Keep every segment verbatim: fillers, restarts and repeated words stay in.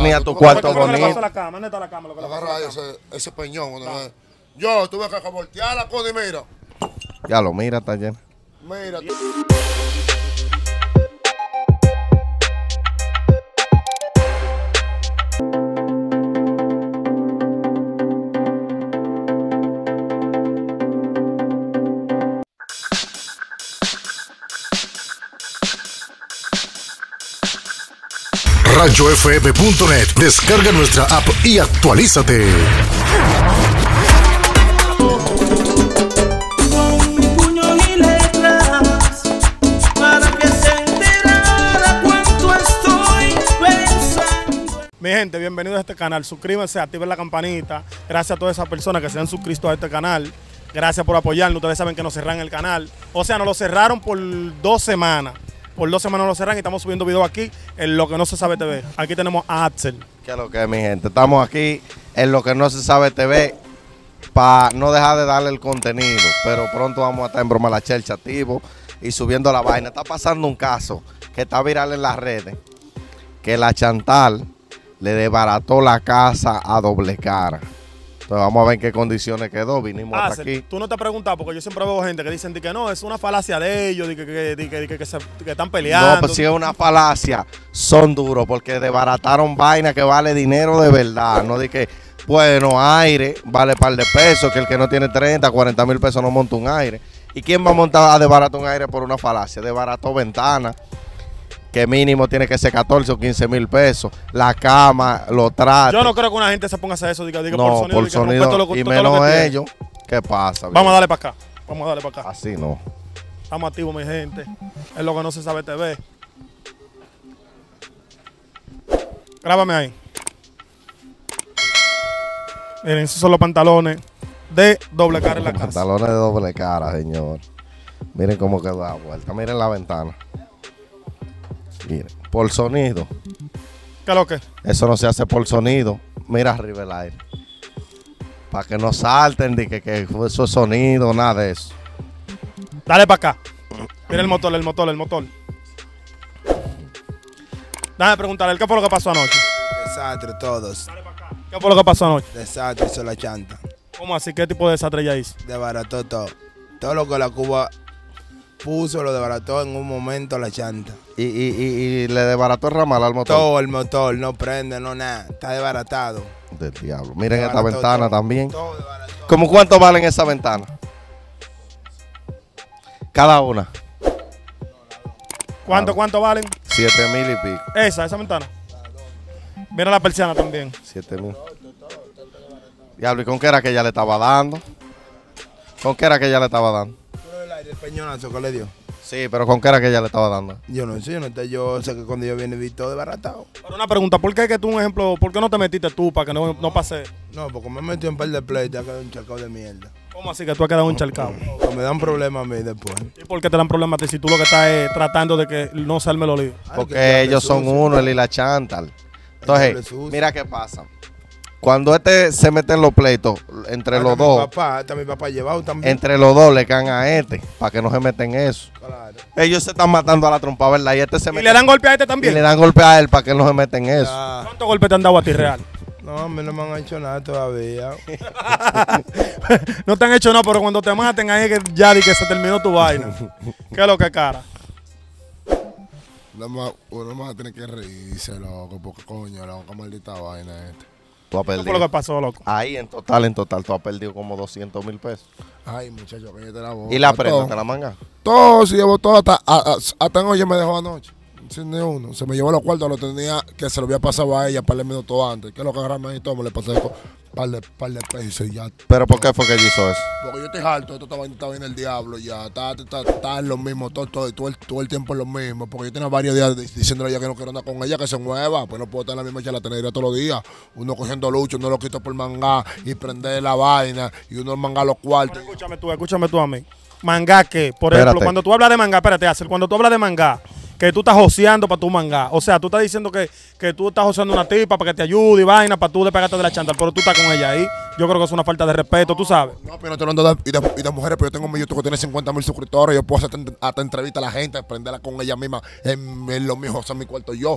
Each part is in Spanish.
tenía tu cuarto bonito. La cama, ¿dónde está la cama? Lo que agarra ahí ese, ese peñón. Ah. Yo tuve que voltear la cosa y mira. Ya lo mira, está lleno. Mira. rayo f m punto net. Descarga nuestra app y actualízate. Con mi puño y letras para que se enterara cuánto estoy pensando. Mi gente, bienvenidos a este canal. Suscríbanse, activen la campanita. Gracias a todas esas personas que se han suscrito a este canal. Gracias por apoyarnos. Ustedes saben que nos cerraron el canal. O sea, nos lo cerraron por dos semanas. Por dos semanas lo cerran y estamos subiendo videos aquí en Lo Que No Se Sabe T V. Aquí tenemos a Axel. ¿Qué es lo que es, mi gente? Estamos aquí en Lo Que No Se Sabe T V para no dejar de darle el contenido. Pero pronto vamos a estar en Broma La Chelcha activo y subiendo la vaina. Está pasando un caso que está viral en las redes. Que la Chantal le desbarató la casa a Doble Cara. Entonces vamos a ver en qué condiciones quedó. Vinimos Ah, hasta aquí. Tú no te has preguntado, porque yo siempre veo gente que dicen de que no, es una falacia de ellos, de que, que, de que, de que, que, se, que están peleando. No, pues si es una falacia, son duros porque desbarataron vaina que vale dinero de verdad. No de que, bueno, aire vale par de pesos, que el que no tiene treinta, cuarenta mil pesos no monta un aire. ¿Y quién va a montar a desbaratar un aire por una falacia? Desbarató ventanas, que mínimo tiene que ser catorce o quince mil pesos. La cama, los trates. Yo no creo que una gente se ponga a hacer eso, diga, diga no, por sonido, por diga, sonido todo lo, y todo menos lo que ellos. ¿Qué pasa? Vamos a darle para acá. Vamos a darle para acá. Así no. Estamos activos, mi gente. Es Lo Que No Se Sabe T V. Grábame ahí. Miren, esos son los pantalones de Doble Cara en la casa. Pantalones de Doble Cara, señor. Miren cómo quedó la vuelta. Miren la ventana. Miren, por sonido. ¿Qué es lo que? Eso no se hace por sonido. Mira arriba el aire. Para que no salten de que, que eso es sonido, nada de eso. Dale para acá. Mira el motor, el motor, el motor. Déjame preguntarle, ¿qué fue lo que pasó anoche? Desastre todos. Dale para acá. ¿Qué fue lo que pasó anoche? Desastre hizo la chanta. ¿Cómo así? ¿Qué tipo de desastre ella hizo? Desbarató todo. Todo lo que la Cuba puso lo desbarató en un momento la chanta. Y, y, y, y le desbarató el ramal al motor. Todo el motor, no prende, no nada. Está desbaratado. Del diablo. Miren esta Desbarató ventana todo, también. todo desbarató. ¿Cómo cuánto valen esa ventana? Cada una. ¿Cuánto, Claro. cuánto valen? Siete mil y pico. Esa, esa ventana. Mira la persiana también. Siete mil. Diablo, ¿y con qué era que ella le estaba dando? ¿Con qué era que ella le estaba dando? Pero el aire, el peñonazo que le dio. Sí, pero ¿con qué era que ella le estaba dando? Yo no sé, yo no sé, yo sé que cuando yo vine vi todo desbaratado. Pero una pregunta, ¿por qué que tú, un ejemplo, por qué no te metiste tú para que no, no pase? No, porque me metí en un par de play y te ha quedado un charcado de mierda. ¿Cómo así que tú has quedado un charcado? Que me dan problemas a mí después. ¿Y por qué te dan problemas a ti si tú lo que estás es tratando de que no se arme los líos? Ay, que Porque diable ellos son sucio. uno, él y la Chantal. diable Entonces, sucio. mira qué pasa. Cuando este se mete en los pleitos, entre Hasta los mi dos, papá, hasta mi papá llevado también. entre los dos le caen a este, para que no se metan en eso. Claro. Ellos se están matando a la trompa, ¿verdad? Y este se ¿Y mete le dan golpe a este y también? le dan golpe a él para que no se metan en eso. Ya. ¿Cuántos golpes te han dado a ti real? No, a mí no me han hecho nada todavía. No te han hecho nada, pero cuando te maten ahí es que ya di que se terminó tu vaina. ¿Qué es lo que cara? Nada más, uno más tiene que reírse, loco, porque coño, loco, qué maldita vaina esta. Tú has ¿Qué fue lo perdido. que pasó, loco? Ahí en total, en total, tú has perdido como doscientos mil pesos. Ay, muchacho, que yo te la boca. ¿Y la prenda, todo. te la manga? Todo, si llevo todo, hasta, a- a- hasta en hoy me dejó anoche. Sin ni uno. Se me llevó los cuartos, lo tenía que se lo había pasado a ella un par de minutos antes. Que es lo que agarrarme ahí todo, me le pasé un par de, par de pesos y ya. ¿Pero por qué fue que ella hizo eso? Porque yo estoy harto, esto estaba, estaba en el diablo ya. Está, está, está en lo mismo, todo, todo, todo, el, todo el tiempo en lo mismo. Porque yo tenía varios días di- diciéndole a ella que no quiero andar con ella, que se mueva. Pues no puedo estar en la misma charlatanería todos los días. Uno cogiendo lucho, uno lo quito por mangá y prender la vaina. Y uno manga los cuartos. Pero escúchame tú, escúchame tú a mí. ¿Mangá qué? Por ejemplo, Espérate. cuando tú hablas de mangá, espérate, Axel, cuando tú hablas de mangá, que tú estás joseando para tu mangá. O sea, tú estás diciendo que, que tú estás joseando una tipa para que te ayude y vaina, para tú despegarte de la Chantal, pero tú estás con ella ahí. Yo creo que es una falta de respeto, tú sabes. No, pero no te hablando de, y, de, y de mujeres, pero yo tengo mi YouTube que tiene cincuenta mil suscriptores. Yo puedo hacer hasta entrevista a la gente, prenderla con ella misma en, en lo mío, o sea, en mi cuarto yo.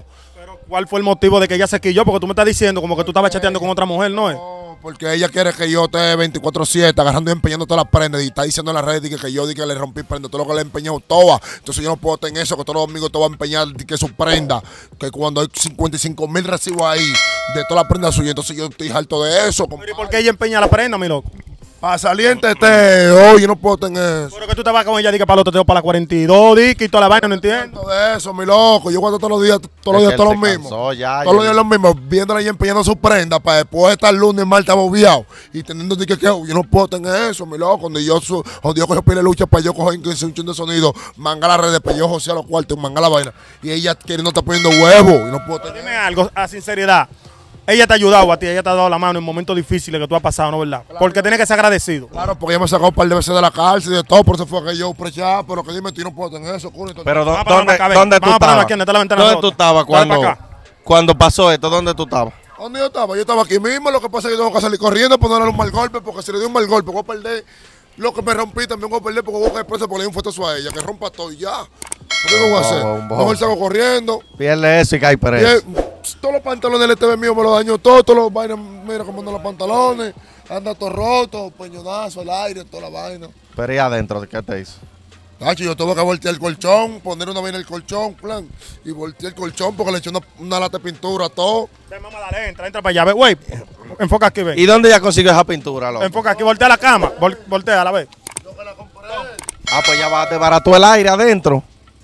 Pero ¿cuál fue el motivo de que ella se quilló? Porque tú me estás diciendo como que tú estabas chateando con otra mujer, ¿no es? No, porque ella quiere que yo esté veinticuatro siete agarrando y empeñando todas las prendas y está diciendo en las redes que, que yo di que le rompí prendas, todo lo que le he empeñado todas. Entonces yo no puedo tener eso, que todos los domingos te va a empeñar di que su prenda, que cuando hay cincuenta y cinco mil recibos ahí de todas las prendas suyas, entonces yo estoy harto de eso. Pero ¿y por qué ella empeña la prenda, mi loco? Para saliente este, hoy yo no puedo tener eso. Pero que tú te vas con ella, di que para los teteos para la cuarenta y dos, di que y toda la vaina, no entiendo. De eso, mi loco. Yo guardo todos los días, todos los Es días, que todos él los se mismos. cansó ya, todos ya- los días los mismos, viéndola ahí empeñando su prenda para después estar lunes y martes bobeado y teniendo que, que yo no puedo tener eso, mi loco. Donde yo, su, donde yo cojo pile lucha para yo coger un chin de sonido, manga la red, para yo josé a los cuartos, manga la vaina. Y ella queriendo estar poniendo huevo y no puedo tener. Dime algo, a sinceridad. Ella te ha ayudado a ti, ella te ha dado la mano en momentos difíciles que tú has pasado, ¿no verdad? Porque tienes que ser agradecido. Claro, porque ella me sacó un par de veces de la cárcel y de todo, por eso fue que yo prechaba, pero que dime, tú no puedo tener eso, culo. Pero Vamos a ¿dó- ponerlo ¿dónde, acá, ven. dónde tú Vamos a ponerlo estabas? aquí, donde está la ventana ¿Dónde de tú nosotros? estabas Dale cuando, para acá. cuando pasó esto? ¿Dónde tú estabas? ¿Dónde yo estaba? Yo estaba aquí mismo, lo que pasa es que tengo que salir corriendo para no darle un mal golpe, porque si le doy un mal golpe voy a perder lo que me rompí, también voy a perder porque voy a caer preso porque le di un fotazo a ella, que rompa todo y ya. ¿Qué voy a hacer? un bobo. Mejor salgo corriendo. Pierde eso y cae Y preso. él, todos los pantalones del T V mío me los dañó todo, todos los vainas, mira cómo andan los pantalones, anda todo roto, peñonazo, el aire, toda la vaina. Pero ¿y adentro qué te hizo? Tacho, yo tuve que voltear el colchón, poner una vaina en el colchón, plan, y volteé el colchón porque le eché una, una lata de pintura, todo. Ven, mamá, dale, entra, entra para allá. Ve, güey, enfoca aquí, ve. ¿Y dónde ella consiguió esa pintura, loco? Enfoca aquí, voltea la cama. Vol- voltea a la vez. Ah, pues ya va, te barató el aire adentro.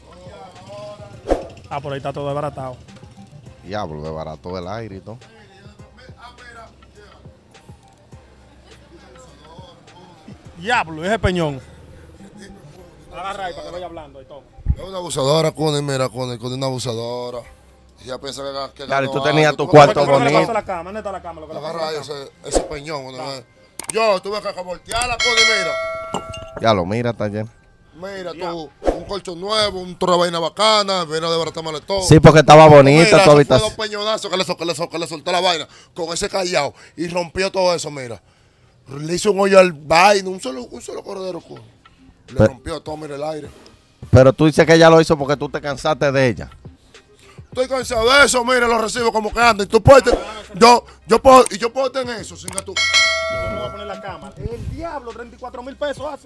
Ah, por ahí está todo desbaratado. Diablo, te barató el aire y todo. Diablo, ese peñón. Agarra ahí para que vaya hablando y todo. Es una abusadora, Cune, mira, Cune, Cune es una abusadora. Ella piensa que, que Claro, y tú ganó tenías algo. tu cuarto ¿Qué le pasó bonito. a la cama? ¿Dónde está la cama? Lo que le pasó a Agarra la ahí cama. ese, ese peñón. ¿no? Yo tuve que voltearla, Cune, mira. Ya lo mira, está lleno. Mira, tú, un colchón nuevo, un torre de vaina bacana, viene de baratarme todo. Sí, porque estaba bonita Mira, tu eso fue habitación. dos peñonazos que le, sol- que, le, sol- que le soltó la vaina con ese callado y rompió todo eso, mira. Le hizo un hoyo al vaina, un solo, un solo corredero, Cune. Le Pero- rompió todo, mira, el aire. Pero tú dices que ella lo hizo porque tú te cansaste de ella. Estoy cansado de eso, mira, los recibo como que andan. Y tú puedes, yo, yo puedo, y yo puedo tener eso, sin que tú. Yo voy a poner la cama. El diablo, treinta y cuatro mil pesos hace.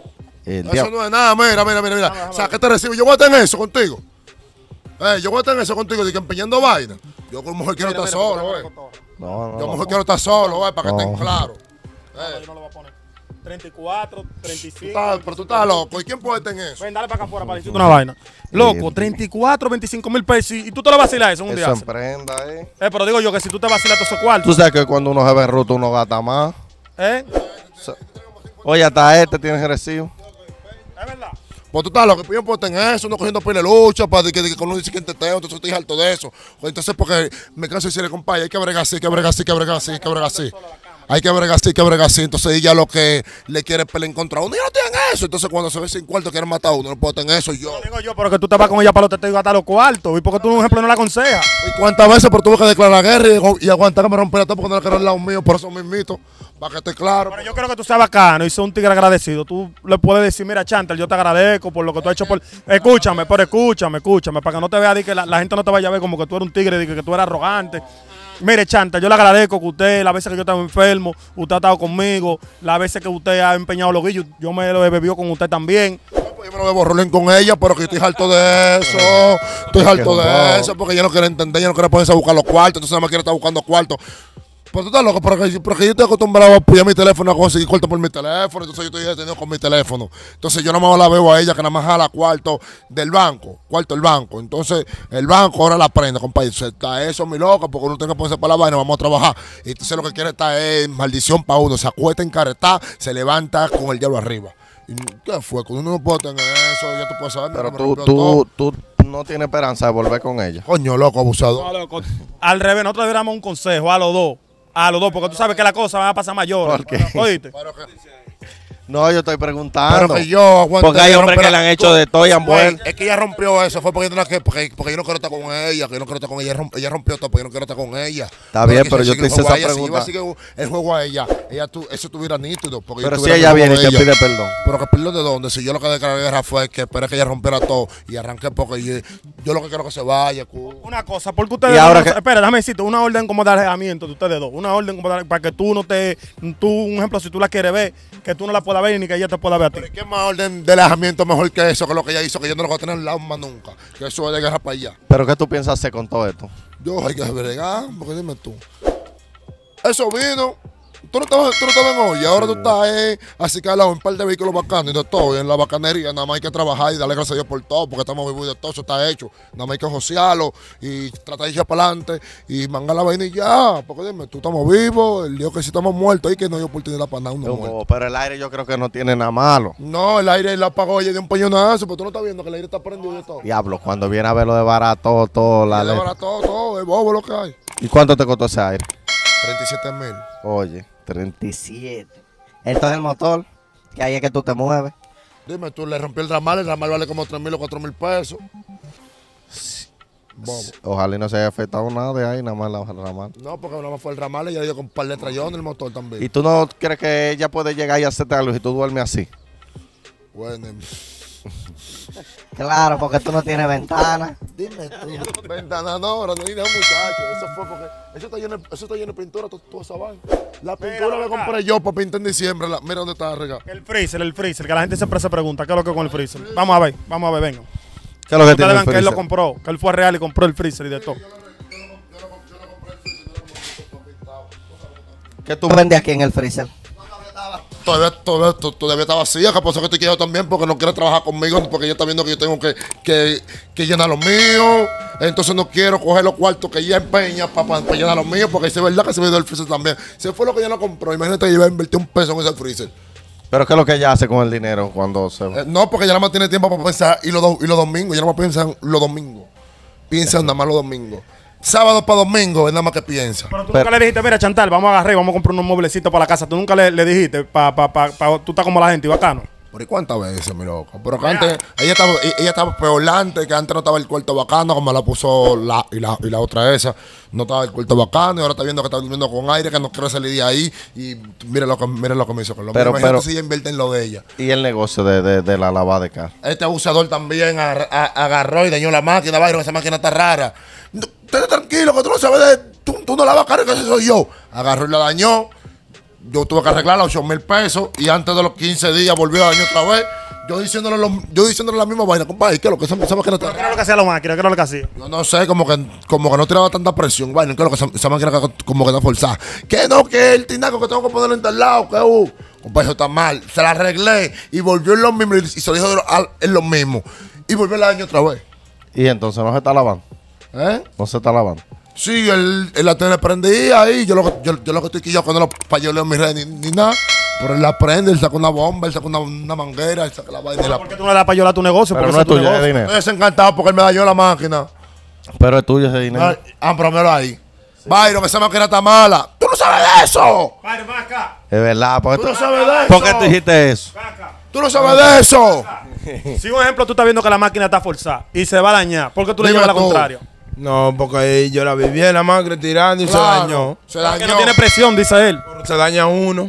El Eso diablo. no es nada, mira, mira, mira, mira. O sea, que te recibo, yo voy a tener eso contigo. Eh, yo voy a tener eso contigo, de que empeñando vaina. Yo como mujer quiero estar solo, eh. No, no, Yo no. mujer quiero estar solo, eh, para que No. estén claros. No, yo no lo voy a poner. treinta y cuatro, treinta y Tú cinco. estás- pero tú estás loco. ¿Y quién puede tener eso? Ven, dale para acá afuera para decirte una vaina. Loco, treinta y cuatro, veinticinco mil pesos. Y tú te lo vacilas eso en un día. Eso en prenda, eh. Eh, pero digo yo que si tú te vacilas todos esos cuartos. Tú sabes que cuando uno se ve en ruta uno gasta más. ¿Eh? So- Oye, hasta este tienes recibo. Es verdad. Pues tú estás loco, yo puedo tener eso, uno cogiendo pile de lucha para que, que con uno dice que teteo, entonces estoy harto de eso. Pues entonces, porque me canso de decirle, compadre, hay que bregar así, hay que bregar así, hay que bregar así, hay que bregar así. Hay que bregar así, hay que bregar así. Entonces ella lo que le quiere pelear en contra a uno, y no tienen eso. Entonces cuando se ve sin cuarto quieren matar a uno, no puedo tener eso yo. Digo yo, pero que tú te vas con ella para los teteos y gastar los cuartos. ¿Y por qué tú, por ejemplo, no la aconsejas? ¿Y cuántas veces por tuve que declarar guerra y, y aguantar que me rompiera todo porque no le quiero al lado mío, por eso mismito, para que esté claro. Pero yo creo que tú seas bacano y sos un tigre agradecido. Tú le puedes decir, mira, Chantal, yo te agradezco por lo que tú has hecho por... Escúchame, pero escúchame, escúchame, para que no te vea de que la, la gente no te vaya a ver como que tú eres un tigre, de que, que tú eres arrogante. Mire, Chantal, yo le agradezco que usted, las veces que yo estaba enfermo, usted ha estado conmigo, las veces que usted ha empeñado los guillos, yo me lo he bebido con usted también. Yo me lo bebo rolling con ella, pero que estoy harto de eso. Estoy harto de eso porque ella no quiere entender, ella no quiere ponerse a buscar los cuartos, entonces nada más quiere estar buscando cuartos. Pero tú estás loco, porque, porque yo estoy acostumbrado a apoyar mi teléfono, a conseguir cuarto por mi teléfono, entonces yo estoy detenido con mi teléfono. Entonces yo nada más la veo a ella que nada más jala cuarto del banco, cuarto del banco. Entonces el banco ahora la prende, compadre. Entonces, está eso, mi loca, porque uno tiene que ponerse para la vaina, vamos a trabajar. Y entonces lo que quiere estar es maldición para uno. Se acuesta en caretá, se levanta con el diablo arriba. ¿Y qué fue? Cuando uno no puede tener eso, ya tú puedes saber. Pero me tú, rompió tú, todo. tú no tienes esperanza de volver con ella. Coño, loco, abusador. No, loco, al revés, nosotros le damos un consejo a los dos. A los dos, porque tú sabes que las cosas van a pasar mayores. ¿Por qué? ¿Oíste? Pero que- No, yo estoy preguntando. Pero que yo aguante. Porque hay ella hombres romper que la- le han hecho de todo y han Güey, vuelto. es que ella rompió eso, fue porque yo, no, la que- porque, porque yo no quiero estar con ella, que yo no quiero estar con ella. Ella, romp- ella rompió todo porque yo no quiero estar con ella. Está bien, que pero si yo sigue te el hice juego esa a ella, Si yo pregunta. sigue el juego a ella, ella tu, eso estuviera nítido. Porque yo Pero si estuviera ella en el viene y juego te de ella. pide perdón. Pero que perdón de dónde, si yo lo que declaré guerra fue que esperé que ella rompiera todo y arranqué porque yo, yo lo que quiero es que se vaya. cu. Una cosa, porque ustedes Y ahora no- que- espera, déjame decirte, una orden como de alejamiento de ustedes dos, una orden como de, para que tú no te, tú, un ejemplo, si tú la quieres ver, que tú no la puedas ver ni que ella te pueda ver a ti. Pero ¿qué más orden de alejamiento mejor que eso, que lo que ella hizo, que yo no lo voy a tener al lado más nunca? Que eso es de guerra para allá. Pero ¿qué tú piensas hacer con todo esto? Yo hay que bregar, porque dime tú. Eso vino. Tú no estabas, tú no estabas en hoy, ahora tú estás eh, así que al lado un par de vehículos bacanos y de todo. Y en la bacanería nada más hay que trabajar y darle gracias a Dios por todo, porque estamos vivos y de todo, eso está hecho. Nada más hay que josearlo y tratar de ir para adelante y mangar la vaina y ya. Porque dime, tú estamos vivos, el Dios que si estamos muertos y que no hay oportunidad para nada, uno Yo- muerto. pero el aire yo creo que no tiene nada malo. No, el aire la apagó ella de un peñonazo, pero tú no estás viendo que el aire está prendido y de todo. Diablo, cuando viene a ver lo de barato, todo, la Y ley. ahora todo, todo, es bobo lo que hay. ¿Y cuánto te costó ese aire? treinta y siete mil. Oye, treinta. veintisiete. Entonces el motor, que ahí es que tú te mueves. Dime, tú le rompí el ramal, el ramal vale como tres mil o cuatro mil pesos. Bobo. Ojalá y no se haya afectado nada de ahí, nada más la ramal. No, porque nada más fue el ramal y ya dio con un par de trayones el motor también. ¿Y tú no crees que ella puede llegar y hacerte algo si tú duermes así? Bueno, Claro, porque tú no tienes ventana. dime tú. Ventana no, ahora no hay nada, muchacho. Eso fue porque. Eso está lleno, eso está lleno de pintura, toda todo esa vaina. La pintura la compré yo para pintar en diciembre. La, mira dónde está regada. El freezer, el freezer, que la gente siempre se pregunta, ¿qué es lo que con el freezer? Vamos a ver, vamos a ver, venga. ¿Qué es lo que Ustedes tiene el vean que él lo freezer? compró, que él fue real y compró el freezer y de todo. ¿Qué tú Tú vendes aquí en el freezer. Todavía, todavía, to- todavía está vacía, que por eso que estoy quedado también, porque no quiere trabajar conmigo, porque ella está viendo que yo tengo que, que, que llenar los míos. Entonces no quiero coger los cuartos que ella empeña para llenar los míos, porque es verdad que se me dio el freezer también. Si fue lo que ella no compró, imagínate que yo iba a invertir un peso en ese freezer. ¿Pero qué es lo que ella hace con el dinero cuando se va? Eh, no, porque ella nada más tiene tiempo para pensar y los, do- y los domingos, ella nada más piensa en los domingos. Piensa nada más los domingos. Sábado para domingo es nada más que piensa. Pero tú Pero- nunca le dijiste, mira, Chantal, vamos a agarrar y vamos a comprar unos mueblecitos para la casa. Tú nunca le, le dijiste, pa, pa, pa, pa- tú estás como la gente y bacano. ¿Por y cuántas veces, mi loco? Pero que antes, ella estaba, ella estaba peorante, que antes no estaba el cuarto bacano, como la puso la y, la y la otra esa. No estaba el cuarto bacano y ahora está viendo que está durmiendo con aire, que no quiere salir de ahí. Y mire lo que, mire lo que me hizo con lo Pero- mío. Imagínate pero- si ella invierte en lo de ella. Y el negocio de, de, de la lavada de carro. Este abusador también agar- a- agarró y dañó la máquina, Byron, esa máquina está rara. No, estate tranquilo, que tú no sabes de... Tú, tú no lavas carro, que ese soy yo. Agarró y la dañó. Yo tuve que arreglarla, ocho mil pesos. Y antes de los quince días volvió a dañar otra vez. Yo diciéndole, lo- yo diciéndole la misma vaina, compadre, ¿qué es lo que esa, esa máquina está ¿Qué era lo que hacía la máquina? ¿Qué era lo que hacía? Yo no sé, como que, como que no tiraba tanta presión. Bueno, ¿qué es lo que esa, esa máquina que- como que está forzada? Que no, que el tinaco que tengo que ponerlo en tal lado, que uh. Compadre, eso está mal. Se la arreglé y volvió en lo mismo y se lo dijo de lo- al- en lo mismo. Y volvió el año otra vez. Y entonces no se está lavando. ¿Eh? No se está lavando. Sí, él, él la tiene prendida ahí. Yo lo, que- yo, yo lo que estoy quillado que no lo payoleo mi red ni, ni nada. Pero él la prende, él saca una bomba, él saca una, una manguera, él saca la vaina y la. ¿Por qué tú no le das para llorar tu negocio? Pero Porque no ese es tuyo, es negocio. dinero. Estoy desencantado porque él me dañó la máquina. Pero es tuyo ese dinero. Ay, Ah, pero míralo ahí. Byron, esa máquina está mala. ¡Tú no sabes de eso! Padre, ven acá, Es verdad. ¿Por ¡Tú qué no tú, sabes de eso! ¿por qué tú dijiste eso? ven acá. ¡Tú no sabes de eso! Si un ejemplo tú estás viendo que la máquina está forzada y se va a dañar, ¿por qué tú le Dime llevas la tú. contraria? No, porque ahí yo la viví en la máquina tirando y se dañó. Se Porque dañó. no tiene presión, dice él. Se daña uno.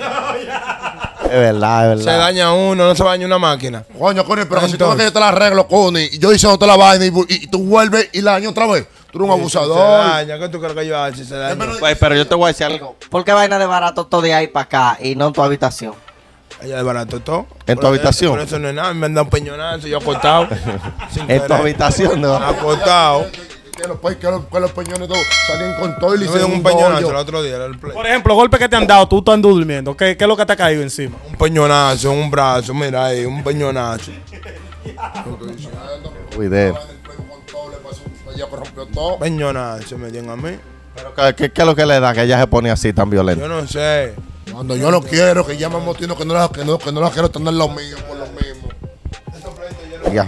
Es verdad, es Se verdad. daña uno, no se daña una máquina. Coño, Connie, pero que si tú ves Entonces. que yo te la arreglo, Connie, y yo diciéndote la vaina y, bu- y- y tú vuelves y la daño otra vez. Tú eres un Se abusador. daña, ¿qué tú crees que yo hago si se daña? Pues, pero yo te voy a decir algo. ¿Por qué vaina de barato todo de ahí para acá y no en tu habitación? Ella es barato todo. ¿En tu Por- habitación? Por eso no es nada, me han dado un peñonazo, yo acostado. sin En tu querer. habitación, ¿no? Acostado. Que los, pe- que los, que los peñones todos salían con todo y le Yo me dio hicieron un un peñonazo el hoyo. otro día, era el play. Por ejemplo, golpes que te han dado, tú estás durmiendo. ¿Qué, ¿Qué es lo que te ha caído encima? Un peñonazo, un brazo, mira ahí, un peñonazo. Cuidado. Ella rompió todo. Peñonazo me dieron a mí. Pero ¿qué, qué, qué es lo que le da que ella se pone así tan violenta? Yo no sé. Cuando yo no quiero, que llama motino que no la, que no, que no la quiero tener lo mío por lo mismo. Ya.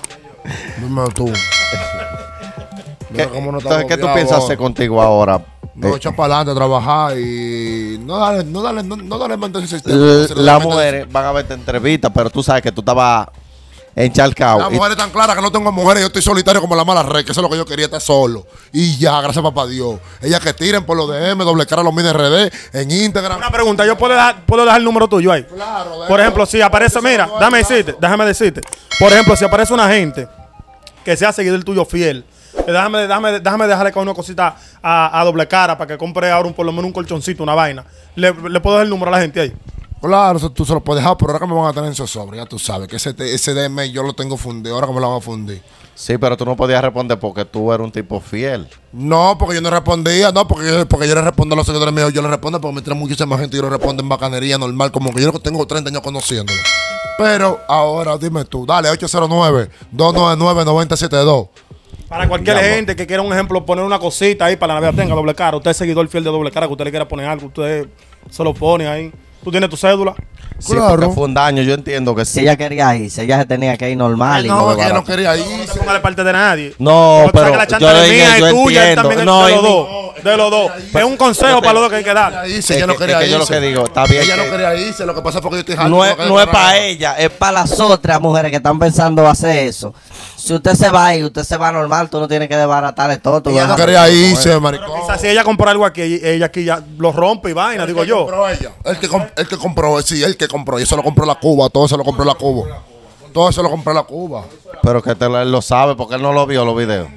Dime tú. ¿Qué, Mira cómo no entonces, estamos ¿qué tú viados piensas ahora. hacer contigo ahora No, Eh. echar para adelante a trabajar y no darle, no darle, no, no darle mantener ese sistema. L- Se le Las mete- mujeres van a verte entrevistas, pero tú sabes que tú estabas encharcado. Las Y- mujeres tan claras que no tengo mujeres, yo estoy solitario como la mala red, que eso es lo que yo quería, estar solo. Y ya, gracias a papá Dios. Ellas que tiren por los D M, doble cara los mini R D, en Instagram. Una pregunta, yo puedo dejar, puedo dejar el número tuyo ahí. Claro, Por ejemplo, si aparece, mira, déjame decirte, déjame decirte. Por ejemplo, si aparece una gente que sea seguidor tuyo fiel, eh, déjame, déjame, déjame dejarle con una cosita a, a doble cara para que compre ahora un, por lo menos un colchoncito, una vaina. Le, le puedo dar el número a la gente ahí. Claro, eso tú se lo puedes dejar, pero ahora que me van a tener en esos sobres, ya tú sabes, que ese, ese D M yo lo tengo fundido, ahora que me lo van a fundir. Sí, pero tú no podías responder porque tú eres un tipo fiel. No, porque yo no respondía, no, porque yo, porque yo le respondo a los seguidores míos, yo le respondo porque me trae muchísima gente y yo le respondo en bacanería normal, como que yo tengo treinta años conociéndolo. Pero ahora dime tú, dale, ocho cero nueve, dos nueve nueve, nueve cero siete dos. Para cualquier Diablo. gente que quiera un ejemplo, poner una cosita ahí para la Navidad, tenga doble cara. Usted es seguidor fiel de doble cara, que usted le quiera poner algo, usted se lo pone ahí. Tú tienes tu cédula. Sí, Claro. porque fue un daño, yo entiendo que Si sí. ella quería irse, ella se tenía que ir normal y no No, de que ella no barato. quería No te irse. pongas de parte de nadie. No, Porque tú sabes pero que la yo chanta es en mía, eso es tuya, y entiendo. también es No, de y los mi- dos. De los dos. Es un consejo para los dos que hay que dar. Ella Es no que- quería es que yo lo irse. que digo, está bien Ella que- no quería irse, lo que pasa fue que yo estoy harto No de es, lo que no es ella para haga. ella, Es para las otras mujeres que están pensando hacer eso. Si usted se va y usted se va normal, tú no tienes que desbaratarle todo. Tú Ella no dejas- quería irse, maricón. Quizás si ella compra algo aquí, ella aquí ya lo rompe y vaina, digo El que yo. compró ella. El que, com- el que compró, sí, el que compró. Y eso lo compró la Cuba, todo se lo compró la Cuba. Todo se lo compró la Cuba. pero que te lo, él lo sabe porque él no lo vio los videos.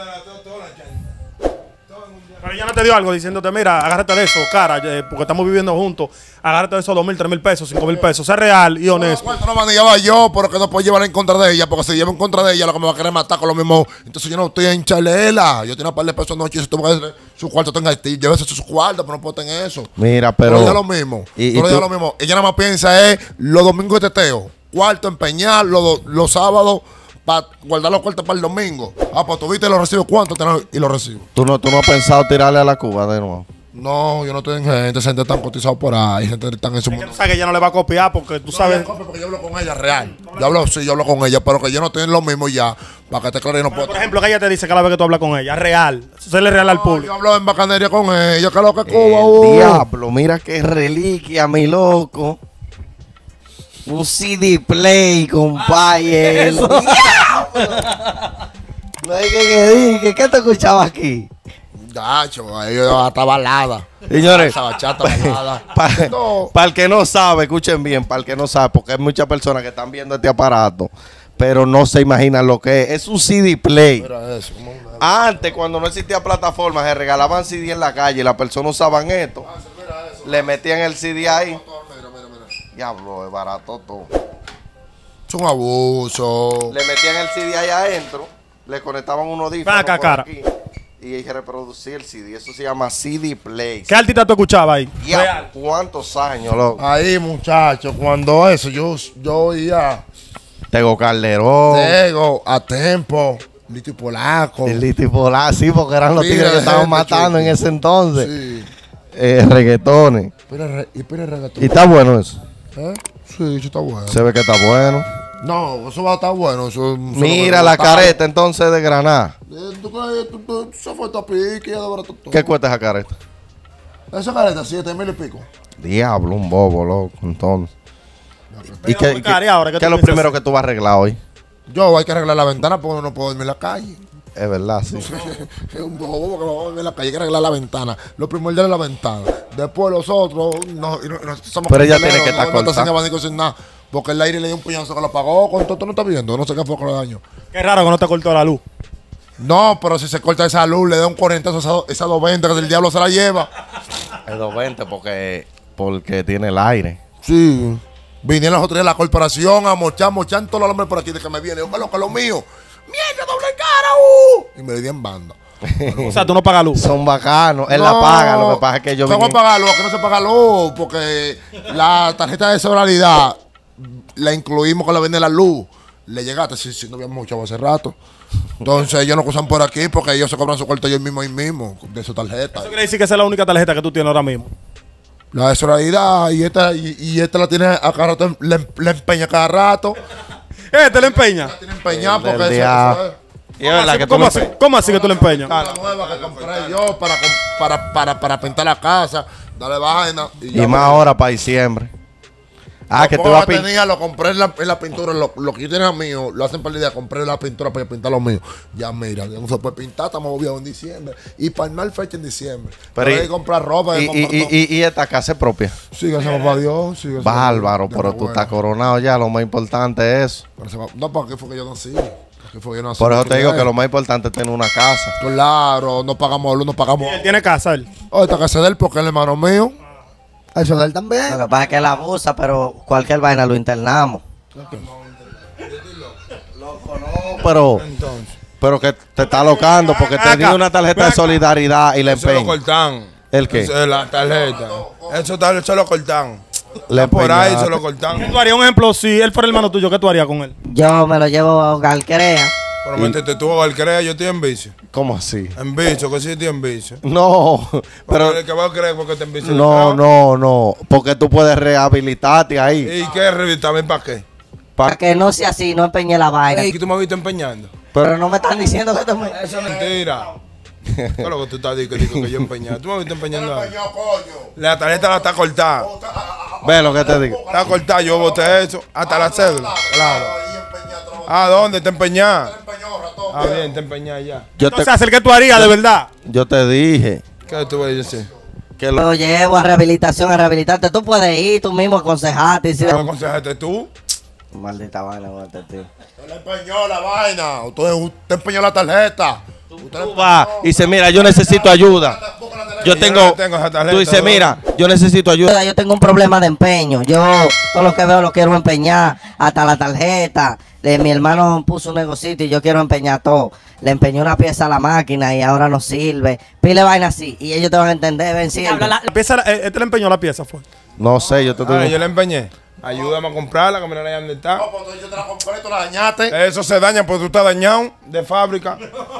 Pero ella no te dio algo diciéndote, mira, agárrate de eso, cara, eh, porque estamos viviendo juntos. Agárrate de esos dos mil, tres mil pesos, cinco mil pesos. Sé real y honesto. ¿Cuánto no van a llevar yo? Pero que no puedo llevar en contra de ella. Porque si llevo en contra de ella, lo que me va a querer matar con lo mismo. Entonces yo no estoy en chalela. Yo tengo un par de pesos anoche. Si tú vas a su cuarto, tenga Haití. Llévese su cuarto, pero no puedo tener eso. Mira, Pero pero. ella lo mismo. Y- y Todo ella tú- lo mismo. Ella nada más piensa es los domingos de teteo. Cuarto, empeñar, los, los sábados, para guardar los cuartos para el domingo. Ah, pues tú viste los recibos, ¿cuánto? tenés? Y los recibo. ¿Tú no, tú no has pensado tirarle a la Cuba de nuevo. No, yo no estoy en gente, esa gente está cotizado por ahí, gente que están en su Que tú mundo. sabes que ella no le va a copiar porque tú No, sabes. ella copia porque yo hablo con ella real. Yo hablo, sí, yo hablo con ella, pero que yo no estoy en lo mismo ya. Para que te claro, yo no puedo. Por ejemplo, que ella te dice cada vez que tú hablas con ella, real. Serle real al No, público. yo hablo en bacanería con ella, que es lo que El Cuba. uh. diablo, mira qué reliquia, mi loco. Un C D play, compadre. El diablo. No hay que que dije, ¿qué te escuchaba aquí? Gacho, ahí hasta balada. Señores, Esa bachata balada. para No. el que no sabe, escuchen bien, para el que no sabe, porque hay muchas personas que están viendo este aparato, pero no se imaginan lo que es. Es un C D play. Mira eso. ¿cómo una- Antes, cuando no existía plataforma, se regalaban C D en la calle y las personas usaban esto. Le metían el C D ahí. Mira, mira, mira. Diablo, es barato todo. Es un abuso. Le metían el C D ahí adentro, le conectaban unos Ven audífonos acá, por cara. aquí y hay que reproducir el C D. Eso se llama C D play. ¿Qué artista tú escuchabas ahí? Diablo, ¿cuántos años, loco? Ahí, muchachos, cuando eso, yo, yo oía Tego Calderón. Tego, a tiempo, Lito y Polaco. El Lito y Polar, sí, porque eran los Pila tigres que de estaban gente, matando en chico. ese entonces. Sí. Eh, reggaetones. Pira re- y pira reggaetón. Y está bueno eso. ¿Eh? Sí, eso está bueno. Se ve que está bueno. No, eso va a estar bueno. Eso, eso Mira lo la que va a estar- careta entonces de Granada. Eh, ¿Tú crees? Tú- tú- Eso fue tapique, ya de barato todo. ¿Qué cuesta esa careta? Esa careta, siete mil y pico. Diablo, un bobo, loco. Entonces. ¿Y qué, muy cara, ¿y ahora qué qué tú es lo piensas primero hacer? que tú vas a arreglar hoy? Yo hay que arreglar la ventana porque uno no puede dormir en la calle. Es verdad, sí. Es un bobo porque vamos a dormir en la calle, hay que arreglar la ventana. Lo primordial es la ventana. Después los otros, no, y no- y no- somos Pero ella cristianos, tiene que estar no, no está corta. sin abanico, sin nada. Porque el aire le dio un puñazo que lo apagó. Con todo, tú no estás viendo. No sé qué fue que lo daño. Qué raro que no te cortó la luz. No, pero si se corta esa luz, le da un cuarentazo a esa, esa doscientos veinte que el diablo se la lleva. Es doscientos veinte porque, porque tiene el aire. Sí. Vinieron los otros días a la corporación a mochar, mochar todos los hombres por aquí de que me viene. Yo, ¿qué es lo que es lo mío? ¡Mierda, doble cara! Uh! Y me le di en banda. O sea, tú no pagas luz. Son bacanos. Él la paga. Lo que pasa es que yo ¿Cómo vine- pagar luz? Que no se paga luz. Porque la tarjeta de solidaridad la incluimos con la venda de la luz. Le llegaste, si, si no habíamos mucho hace rato. Entonces ellos no cruzan por aquí porque ellos se cobran su cuarto ellos mismos ahí mismo, de su tarjeta. Eso quiere decir que esa es la única tarjeta que tú tienes ahora mismo. La de solidaridad y esta, y, y esta la tiene a cada rato, le, le empeña cada rato. Eh, te la empeña. La tiene empeñada El del porque eso, día. eso es. Y es verdad que tú ¿Cómo lo así? empeñas. ¿Cómo así que tú le empeñas? La nueva que compré yo para, com- para, para, para pintar la casa, darle vaina. Y ya más me- ahora para diciembre. Ah, Lo que tú pongo vas a la pintar. tenía, lo compré en la, en la pintura. Lo, lo que yo tenía mío, lo hacen para la idea. Compré la pintura para pintar lo mío. Ya mira, ya no se puede pintar, estamos obvios en diciembre. Y para el fecha en diciembre. Pero Pero hay y- que comprar ropa. hay Y, que comprar y, todo. y, y, y esta casa es propia. Sí, gracias a Dios. Sí, gracias a Bárbaro, Dios. pero Ya, tú bueno. estás coronado ya. Lo más importante es eso. Pero se va- No, porque fue que yo nací. Porque fue que yo nací. Por eso te digo Crié. que lo más importante es tener una casa. Claro, no pagamos luz, no pagamos. Él tiene casa, él. Oh, esta casa de él porque es el hermano mío. Eso de él Lo también. que pasa es que él abusa, pero cualquier vaina lo internamos. Pero, Entonces, pero que te está locando porque te di una tarjeta de solidaridad y le eso lo empeño. cortan. ¿El qué? Eso es la tarjeta. Eso tal, eso lo cortan. Le Por ahí empeñaste. se lo ¿Qué cortan. tú harías? Un ejemplo, si él fuera hermano tuyo, ¿qué tú harías con él? Yo me lo llevo a Galcrea. Pero métete tú al creer, yo estoy en vicio. ¿Cómo así? En vicio, que sí estoy en vicio. No, pero Porque el que va a creer porque te en vicio. no, no, no, porque tú puedes rehabilitarte ahí. ¿Y qué revistarme para qué? Pa- Para que no sea así, no empeñe la vaina. Ey, que tú me has visto empeñando. Pero no me están diciendo que tú me... Eso es mentira. ¿Qué es lo que tú estás diciendo que, que yo empeñado? ¿Tú me has visto empeñando ahí? La tarjeta la está cortada. Ve lo que te digo. Está cortada, yo boté eso. Hasta la cédula. Claro. ¿Ah, dónde? ¿Te empeñás? Ah, bien, te empeñás ya. Yo te, Entonces, hacer que tú harías de verdad. yo te dije ¿Qué tú ves? Yo sé. que lo- Lo llevo a rehabilitación, a rehabilitarte. Tú puedes ir tú mismo a aconsejarte. Y decir, ¿Qué me aconsejaste tú? maldita vaina con este tío. Usted le empeñó la vaina. Usted, usted empeñó la tarjeta. Usted le tú vas y dices, mira, yo necesito ayuda. Yo Yo tengo, no tengo esa tarjeta, tú dices, ¿no? mira, yo necesito ayuda. Yo tengo un problema de empeño. Yo todo lo que veo lo quiero empeñar. Hasta la tarjeta. De mi hermano puso un negocito y yo quiero empeñar todo. Le empeñó una pieza a la máquina y ahora no sirve. Pile vaina así. Y ellos te van a entender, ven, sirve. La pieza, eh, este le empeñó la pieza, fue. No sé, yo te Ah, yo digo. le empeñé. Ayúdame a comprarla, que me la allá donde está. No, pues yo te la compré y tú la dañaste. Eso se daña porque tú estás dañado de fábrica.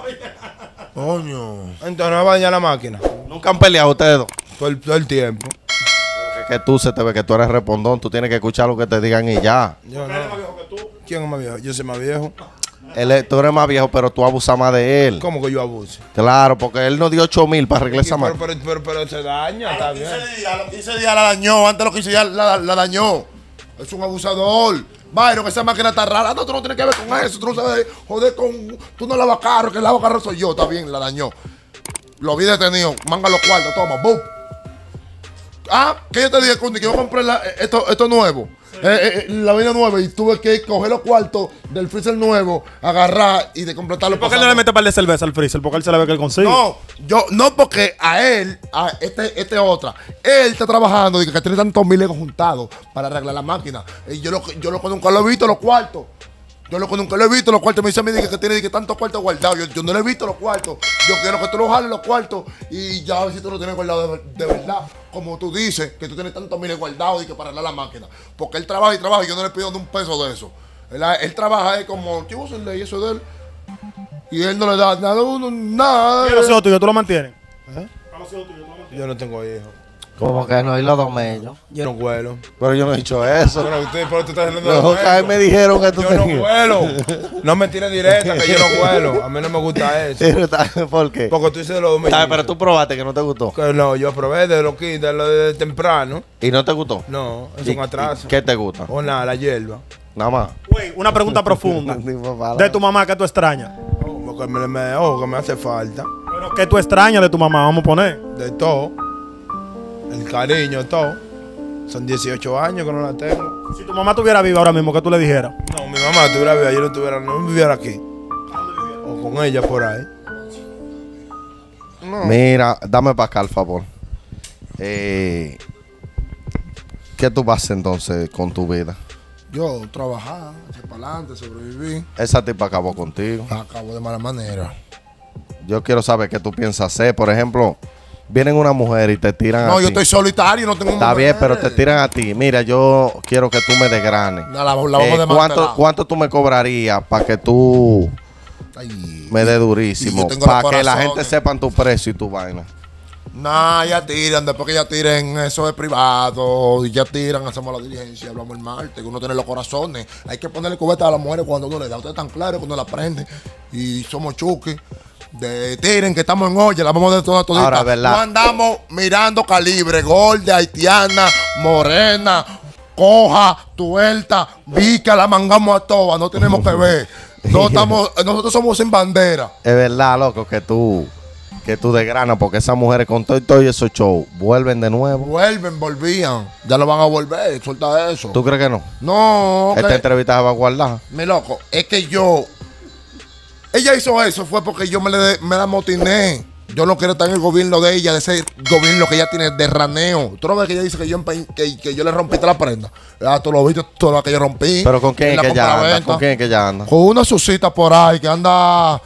Coño. Entonces no me va a dañar la máquina. Nunca han peleado ustedes dos. Todo el, todo el tiempo. Que, que tú se te ve que tú eres respondón, tú tienes que escuchar lo que te digan y ya. Yo no. ¿Quién es más viejo? Yo soy más viejo. Él es- tú eres más viejo, pero tú abusas más de él. ¿Cómo que yo abuse? Claro, porque él nos dio ocho mil para arreglar esa pero, máquina. pero, pero, pero se daña, está bien. quince días, los quince días la dañó. Antes de los quince días la, la dañó. Es un abusador. Byron, esa máquina está rara. No, tú no tienes que ver con eso. Tú no sabes joder con. Tú no lavas carro, que el lava carro soy yo. Está bien, la dañó. Lo vi detenido. Manga los cuartos, toma, boom. Ah, que yo te dije, Cundi, que yo compré la- esto, esto nuevo. Eh, eh, la vaina nueva y tuve que coger los cuartos del freezer nuevo, agarrar y de completarlo. ¿Por qué él no le mete par de cerveza al freezer? Porque él se la ve que él consigue. No, yo, no porque a él, a este, este otra, él está trabajando y que tiene tantos miles juntados para arreglar la máquina. Y yo lo, yo lo nunca lo he visto los cuartos. Yo lo nunca lo he visto los cuartos. Me dice a mí que, que tiene que tantos cuartos guardados. Yo, yo no le he visto los cuartos. Yo quiero que tú los jales los cuartos y ya a ver si tú lo tienes guardado de, de verdad. Como tú dices, que tú tienes tantos miles guardados y que para arreglar la máquina. Porque él trabaja y trabaja y yo no le pido ni un peso de eso. Él, él trabaja ahí como, ¿qué vos y eso de él? Y él no le da nada a uno, nada. ¿Y a los hijos tuyos tú lo mantienes? ¿Eh? A los hijos tuyos tú lo mantienes. Yo no tengo hijos. Como que no, y los dos mellos. Yo no vuelo. Pero yo no he dicho eso. Pero usted, pero tú estás hablando Los de Hawkeye me dijeron que tú Yo no tenías. vuelo. No me tires directa, que yo no vuelo. A mí no me gusta eso. ¿Por qué? Porque tú dices de los ¿Sabes? Pero tú probaste que no te gustó. Que no, yo probé de lo que de lo de temprano. ¿Y no te gustó? No, es ¿Y- un atraso. y ¿Qué te gusta? O nada, la hierba. Nada más. Güey, una pregunta profunda. Ni papá, De tu mamá, ¿qué tú extrañas? Oh, porque me, me- oh, que me hace falta. Pero ¿qué tú extrañas de tu mamá? Vamos a poner. De todo. El cariño, todo. Son dieciocho años que no la tengo. Si tu mamá estuviera viva ahora mismo, ¿qué tú le dijeras? No, mi mamá estuviera viva, yo no estuviera, no viviera aquí. O con ella por ahí. Mira, dame para acá, al favor. Eh, ¿Qué tú vas a hacer entonces con tu vida? Yo trabajar, hacia para adelante, sobreviví. Esa tipa acabó contigo. Acabo de mala manera. Yo quiero saber qué tú piensas hacer. Por ejemplo, vienen una mujer y te tiran No, a yo ti. estoy solitario, no tengo Está mujer. bien, pero te tiran a ti. Mira, yo quiero que tú me desgranes. La, la, la vamos Eh, a desmantelar. ¿cuánto, ¿Cuánto tú me cobrarías para que tú Ay, me des y durísimo? yo tengo Para los que la corazones. gente sepa tu precio y tu vaina. Nah, ya tiran, después que ya tiren, eso es privado, y ya tiran, hacemos la diligencia, hablamos el martes, que uno tiene los corazones. Hay que ponerle cubeta a las mujeres cuando uno le da. Ustedes están claros cuando la prende. Y somos chuki. De tiren, que estamos en olla, la vamos de toda todita. Ahora, ¿verdad? No andamos mirando calibre, gorda, haitiana, morena, coja, tuerta, vica, la mangamos a todas, no tenemos que ver. No estamos, nosotros somos sin bandera. Es verdad, loco, que tú, que tú desgranas, porque esas mujeres con todo y todo y esos shows vuelven de nuevo. Vuelven, volvían. Ya lo van a volver, suelta eso. ¿Tú crees que no? No, Esta que- entrevista se va a guardar. mi loco, es que yo. Ella hizo eso, fue porque yo me, le, me la motiné. Yo no quiero estar en el gobierno de ella, de ese gobierno que ella tiene de raneo. Tú no ves que ella dice que yo, empe- que, que yo le rompí toda la prenda. Ya tú lo viste, todo lo que yo rompí. Pero ¿con quién en es la que ella anda? compraventa. ¿Con quién es que ella anda? Con una susita por ahí que anda.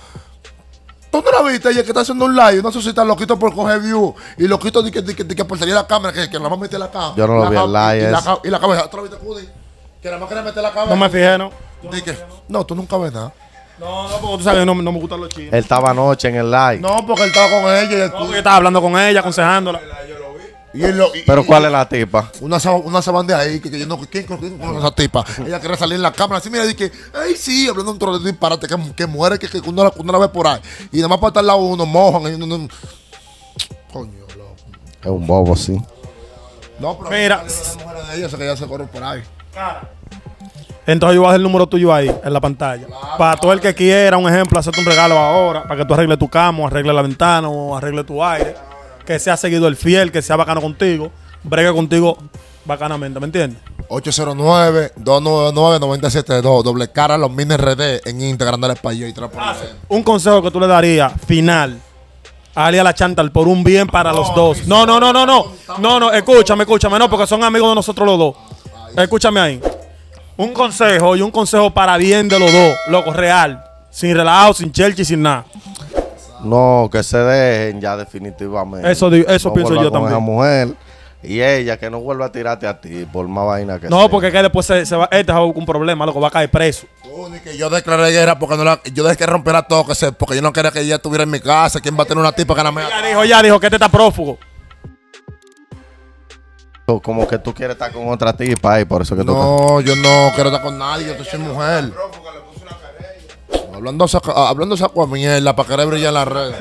¿Tú no la viste? Ella que está haciendo un live, una susita loquito por coger view. Y loquito de que, de que, de que por salir la cámara, que, que nada más mete la cámara. Yo no lo la vi el cam- live y, y la, ese. ca- y la cabeza. ¿Tú lo viste, Cudi? Que nada más quería meter la cabeza. No me fijé, ¿no? Di que- no, tú nunca ves nada. No, no, porque tú sabes que no, no me gustan los chinos. Él estaba anoche en el live. No, porque él estaba con ella y el No, porque yo estaba hablando con ella, aconsejándola. y él lo- y- Pero y- ¿cuál es la tipa? Una, sab- una saban de ahí, que, que yo no, ¿quién, quién, quién con esa tipa? Ella quería salir en la cámara, así, mira, dije, ay, sí, hablando un trozo de disparate, que, que muere, que, que uno, la, uno la ve por ahí. Y nada más para estar al lado uno, mojan, y uno, uno- coño, loco. Es un bobo, sí. No, pero Mira. las mujeres de ella, que ya se corren por ahí. Entonces yo voy a dejar el número tuyo ahí, en la pantalla. Para todo el que quiera, un ejemplo, hacerte un regalo ahora, para que tú arregles tu cama, o arregles la ventana, o arregles tu aire. Que sea seguido el fiel, que sea bacano contigo, bregue contigo bacanamente, ¿me entiendes? ocho cero nueve, dos nueve nueve, nueve siete dos, doble cara, los mini R D en Instagram del español y trapo. Un consejo que tú le darías, final, a Ali a la Chantal, por un bien para los dos. No, no, no, no, no. No, no, escúchame, escúchame, no, porque son amigos de nosotros los dos. Escúchame ahí. Un consejo y un consejo para bien de los dos, loco, real. Sin relajo, sin chelchi, sin nada. No, que se dejen ya definitivamente. Eso di- eso No pienso vuelva yo con también. esa mujer y ella que no vuelva a tirarte a ti por más vaina que sea. No, porque que después se, se va, este va a buscar un problema, loco, va a caer preso. Que yo declaré guerra porque no la, yo dejé que rompiera todo, que se, porque yo no quería que ella estuviera en mi casa. ¿Quién va a tener una tipa que nada me Ya dijo, ya dijo que este está prófugo. Como que tú quieres estar con otra tipa ahí, por eso que tú No, yo no quiero estar con nadie, yo soy mujer. Hablando saca, hablando saco a mierda para querer brillar en las redes.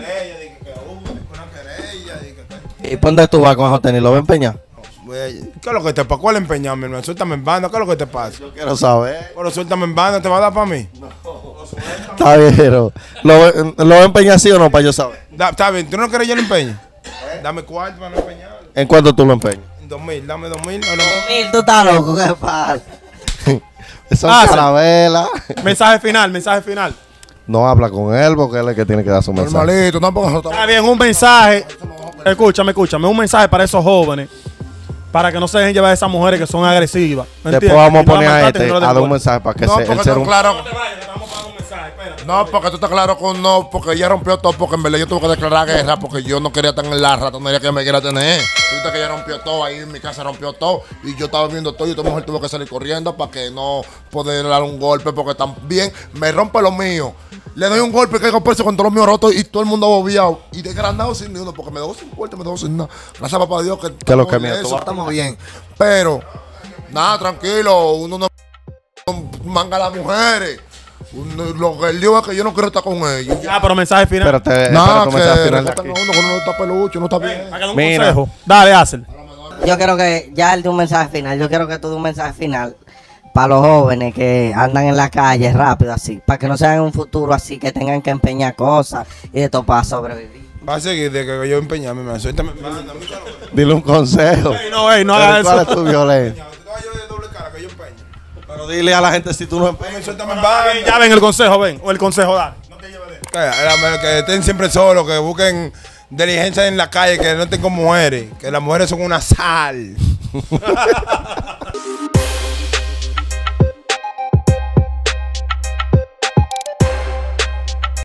¿Y por dónde tú vas con esos tenis? ¿Lo ves empeñar? ¿Qué es lo que te pasa? ¿Cuál empeñado, mi hermano? Suéltame en banda, ¿qué es lo que te pasa? Yo quiero saber. Pero suéltame en banda, ¿te va a dar para mí? Está bien, pero ¿lo, ¿lo va a empeñar así o no para yo saber? Da- Está bien, ¿tú no quieres yo lo empeñe? Dame cuarto para no empeñar. ¿En cuánto tú lo empeñas? Dos mil, dame dos mil. No, no. Mil, tú estás loco, ¿qué pasa? Esa Ah, sí. carabela. Mensaje final, mensaje final. No habla con él porque él es el que tiene que dar su mensaje. Normalito, tampoco. Está bien, un mensaje. Escúchame, escúchame. Un mensaje para esos jóvenes. Para que no se dejen llevar a esas mujeres que son agresivas. ¿me Después entiendes? vamos a Y no poner a maltraten, este que no a le dar den un bola. mensaje para que No, se, porque el ser está un... claro. No te vayas, que te vamos a dar un mensaje. Espérate. No, porque tú estás claro con no, porque ella rompió todo, porque en verdad yo tuve que declarar guerra, porque yo no quería estar en la ratonería que me quiera tener. Tú viste que ella rompió todo, ahí en mi casa rompió todo, y yo estaba viendo todo, y esta mujer tuvo que salir corriendo para que no poder dar un golpe, porque también me rompe lo mío. Le doy un golpe, caigo preso con todos los míos rotos, y todo el mundo bobeado, y desgranado sin ni uno, porque me dejó sin corte, me dejó sin nada. Gracias a papá Dios que, ¿Qué es lo que estamos mira, en tú eso, vas- estamos bien. Pero, nada, tranquilo, uno no manga a las mujeres. Uno- Lo que el lío es que yo no quiero estar con ellos. Ah, pero mensaje final. Espérate, Nada, espérate un mensaje que final de respetan aquí. a uno, que uno no está pelucho, no está bien. Para que dé un Mira. consejo. Dale, Hazel. Yo quiero que, ya él de un mensaje final, yo quiero que tú de un mensaje final para los jóvenes que andan en la calle rápido así, para que no sean en un futuro así, que tengan que empeñar cosas y esto para sobrevivir. Va a seguir de que yo empeñar, mi hermano. Suéltame en banda. Dile un consejo. Ey, no, ey, no Pero hagas ¿cuál eso. es tu violencia? Yo de doble cara que yo empeño. Pero dile a la gente si tú no empeñas. Suéltame en Ey, banda. ya ven el consejo, ven. O el consejo, dale. No te lleves de él. Que, la- que estén siempre solos, que busquen diligencia en la calle, que no estén con mujeres, que las mujeres son una sal.